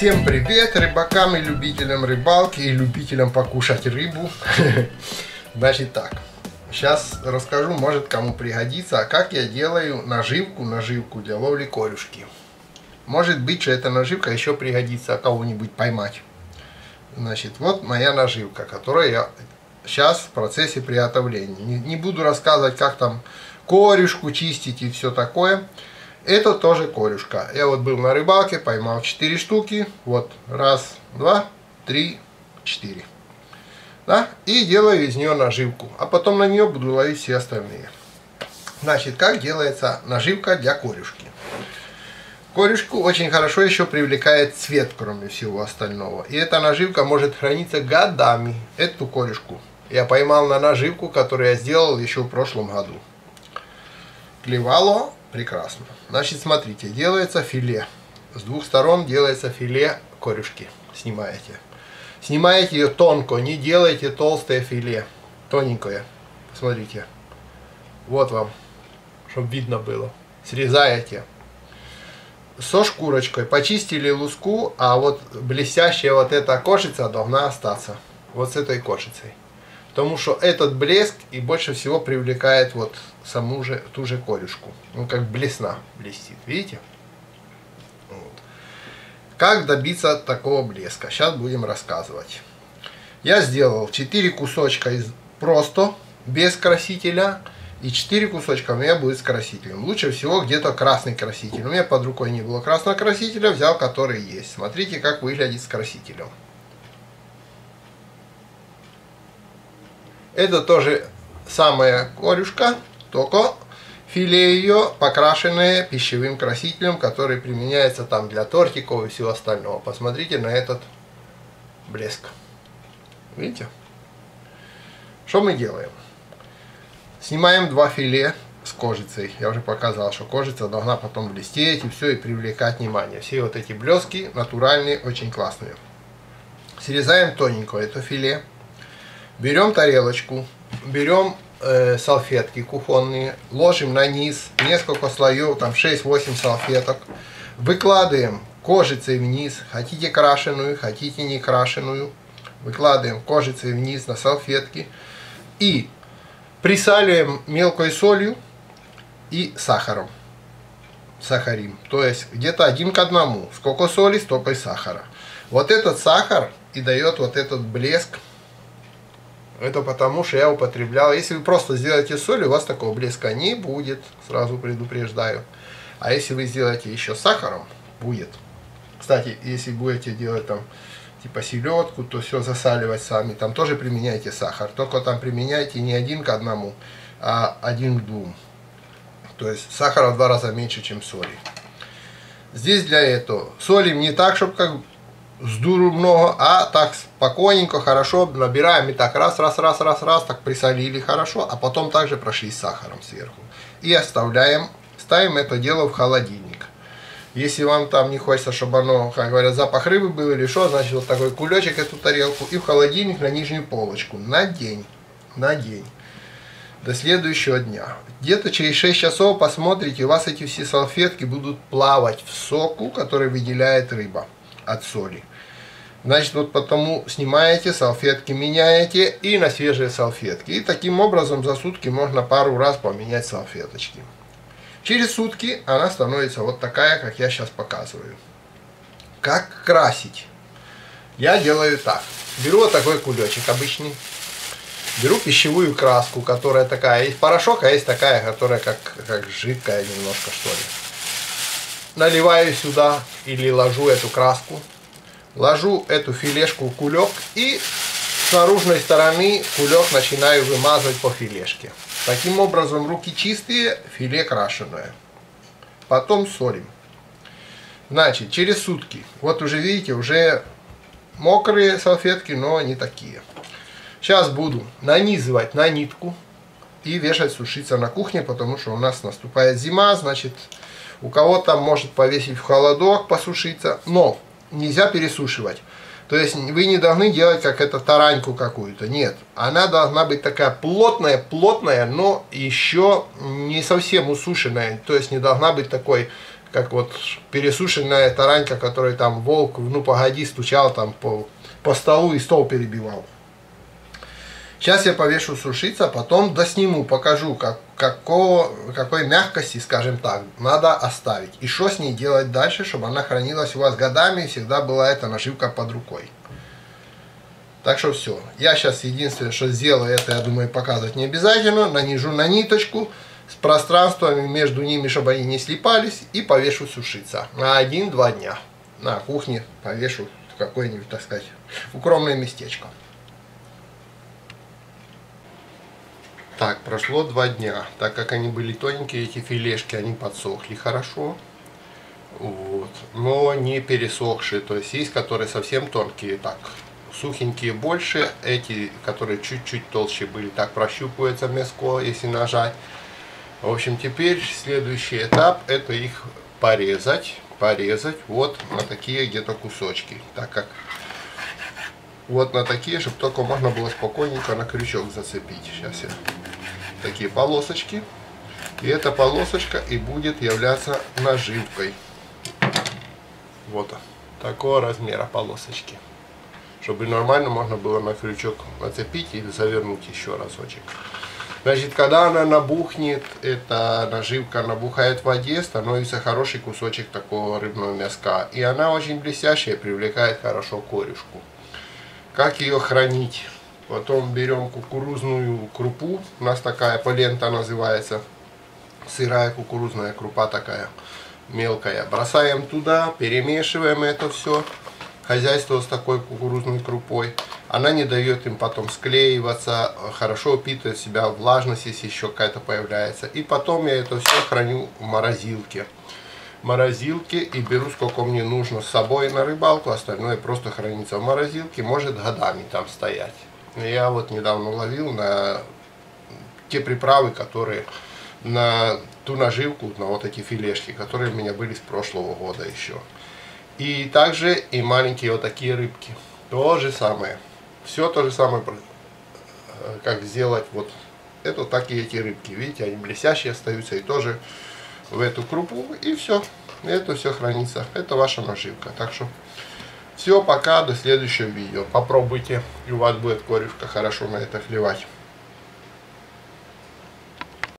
Всем привет рыбакам и любителям рыбалки и любителям покушать рыбу. Значит так, сейчас расскажу, может кому пригодится, как я делаю наживку для ловли корюшки. Может быть, что эта наживка еще пригодится кого-нибудь поймать. Значит, вот моя наживка, которую я сейчас в процессе приготовления. Не буду рассказывать, как там корюшку чистить и все такое. Это тоже корюшка. Я вот был на рыбалке, поймал 4 штуки. Вот, раз, два, три, 4. Да? И делаю из нее наживку. А потом на нее буду ловить все остальные. Значит, как делается наживка для корюшки. Корюшку очень хорошо еще привлекает цвет, кроме всего остального. И эта наживка может храниться годами. Эту корюшку я поймал на наживку, которую я сделал еще в прошлом году. Клевало прекрасно. Значит, смотрите, делается филе. С двух сторон делается филе корюшки. Снимаете. Снимаете ее тонко, не делайте толстое филе. Тоненькое. Посмотрите. Вот вам, чтобы видно было. Срезаете. Со шкурочкой. Почистили луску, а вот блестящая вот эта кожица должна остаться. Вот с этой кожицей. Потому что этот блеск и больше всего привлекает вот ту же корюшку. Ну, как блесна блестит. Видите? Вот. Как добиться такого блеска? Сейчас будем рассказывать. Я сделал 4 кусочка просто, без красителя. И 4 кусочка у меня будет с красителем. Лучше всего где-то красный краситель. У меня под рукой не было красного красителя. Взял, который есть. Смотрите, как выглядит с красителем. Это тоже самая корюшка, только филе ее покрашенное пищевым красителем, который применяется там для тортиков и всего остального. Посмотрите на этот блеск. Видите? Что мы делаем? Снимаем 2 филе с кожицей. Я уже показал, что кожица должна потом блестеть и все, и привлекать внимание. Все вот эти блески натуральные, очень классные. Срезаем тоненько это филе. Берем тарелочку, берем салфетки кухонные, ложим на низ несколько слоев, там 6-8 салфеток, выкладываем кожицей вниз, хотите крашеную, хотите не крашеную, выкладываем кожицей вниз на салфетки и присаливаем мелкой солью и сахаром. Сахарим, то есть где-то 1 к 1. Сколько соли, столько и сахара. Вот этот сахар и дает вот этот блеск. Это потому, что я употреблял. Если вы просто сделаете соль, у вас такого блеска не будет. Сразу предупреждаю. А если вы сделаете еще сахаром, будет. Кстати, если будете делать там типа селедку, то все засаливать сами. Там тоже применяйте сахар. Только там применяйте не 1 к 1, а 1 к 2. То есть сахара в 2 раза меньше, чем соли. Здесь для этого солим не так, чтобы как с дуру много, а так спокойненько, хорошо набираем и так раз, так присолили хорошо, а потом также прошли с сахаром сверху. И оставляем, ставим это дело в холодильник. Если вам там не хочется, чтобы оно, как говорят, запах рыбы был или что, значит вот такой кулечек, эту тарелку, и в холодильник на нижнюю полочку на день. До следующего дня. Где-то через 6 часов посмотрите, у вас эти все салфетки будут плавать в соку, который выделяет рыба от соли. Значит, вот потому снимаете, салфетки меняете и на свежие салфетки. И таким образом за сутки можно пару раз поменять салфеточки. Через сутки она становится вот такая, как я сейчас показываю. Как красить? Я делаю так. Беру вот такой кулечек обычный. Беру пищевую краску, которая такая, есть порошок, а есть такая, которая как жидкая немножко, что ли. Наливаю сюда или ложу эту краску, ложу эту филешку в кулек и с наружной стороны кулек начинаю вымазывать по филешке. Таким образом руки чистые, филе крашеное. Потом солим. Значит, через сутки, вот уже видите, уже мокрые салфетки, но не такие. Сейчас буду нанизывать на нитку и вешать сушиться на кухне, потому что у нас наступает зима, значит... У кого-то может повесить в холодок, посушиться, но нельзя пересушивать. То есть вы не должны делать как это тараньку какую-то. Нет, она должна быть такая плотная, но еще не совсем усушенная. То есть не должна быть такой, как вот пересушенная таранька, которой там волк, ну погоди, стучал там по столу и стол перебивал. Сейчас я повешу сушиться, потом досниму, покажу, какой мягкости, скажем так, надо оставить. И что с ней делать дальше, чтобы она хранилась у вас годами и всегда была эта наживка под рукой. Так что все. Я сейчас единственное, что сделаю, это, я думаю, показывать не обязательно. Нанижу на ниточку с пространствами между ними, чтобы они не слипались, и повешу сушиться на 1-2 дня. На кухне повешу в какое-нибудь, так сказать, укромное местечко. Так, прошло 2 дня. Так как они были тоненькие, эти филешки, они подсохли хорошо. Вот. Но не пересохшие. То есть которые совсем тонкие, так, сухенькие больше. Эти, которые чуть-чуть толще были, так прощупывается мяско, если нажать. В общем, теперь следующий этап, это их порезать вот на такие где-то кусочки. Так как вот на такие, чтобы только можно было спокойненько на крючок зацепить. Сейчас я такие полосочки. И эта полосочка и будет являться наживкой. Вот такого размера полосочки. Чтобы нормально можно было на крючок нацепить и завернуть еще разочек. Значит, когда она набухнет, эта наживка набухает в воде, становится хороший кусочек такого рыбного мяска. И она очень блестящая, привлекает хорошо корюшку. Как ее хранить? Потом берем кукурузную крупу. У нас такая полента называется. Сырая кукурузная крупа такая мелкая. Бросаем туда, перемешиваем это все. Хозяйство с такой кукурузной крупой. Она не дает им потом склеиваться. Хорошо впитывает в себя влажность, если еще какая-то появляется. И потом я это все храню в морозилке. И беру сколько мне нужно с собой на рыбалку, остальное просто хранится в морозилке, может годами там стоять. Я вот недавно ловил на те приправы, которые на ту наживку, на вот эти филешки, которые у меня были с прошлого года еще. И также и маленькие вот такие рыбки. То же самое. Все то же самое, как сделать вот это, так и эти рыбки. Видите, они блестящие остаются и тоже в эту крупу, и все. Это все хранится. Это ваша наживка. Так что все, пока, до следующего видео. Попробуйте, и у вас будет корюшка хорошо на это клевать.